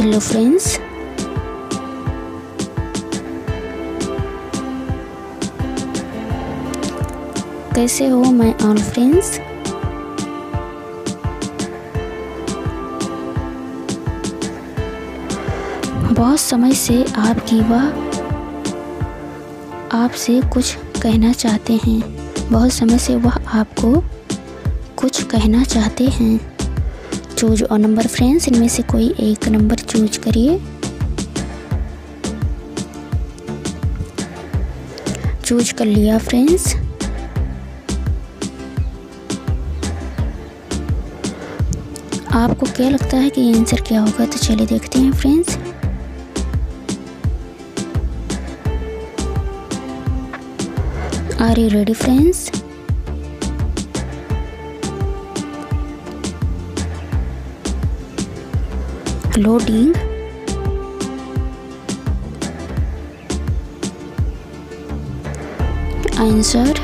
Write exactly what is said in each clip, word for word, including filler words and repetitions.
Hello friends, कैसे हो my all friends. बहुत समय से आपकी वह आपसे कुछ कहना चाहते हैं बहुत समय से वह आपको कुछ कहना चाहते हैं। चूज और नंबर फ्रेंड्स, इनमें से कोई एक नंबर चूज करिए। चूज कर लिया फ्रेंड्स। आपको क्या लगता है कि ये आंसर क्या होगा, तो चलिए देखते हैं friends. Are you ready friends? Loading. Answer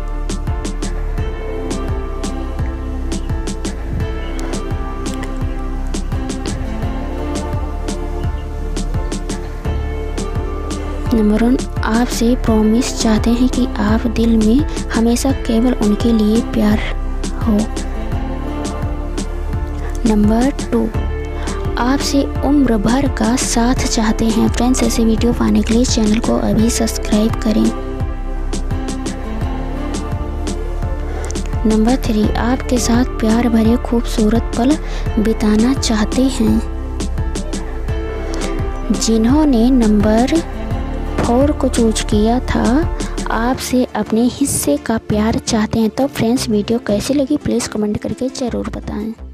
number one, आपसे प्रॉमिस चाहते हैं कि आप दिल में हमेशा केवल उनके लिए प्यार हो। नंबर टू, आपसे उम्र भर का साथ चाहते हैं। फ्रेंड्स, ऐसे वीडियो पाने के लिए चैनल को अभी सब्सक्राइब करें। नंबर थ्री, आपके साथ प्यार भरे खूबसूरत पल बिताना चाहते हैं। जिन्होंने नंबर फोर को चूज किया था, आपसे अपने हिस्से का प्यार चाहते हैं। तो फ्रेंड्स, वीडियो कैसी लगी प्लीज़ कमेंट करके ज़रूर बताएं।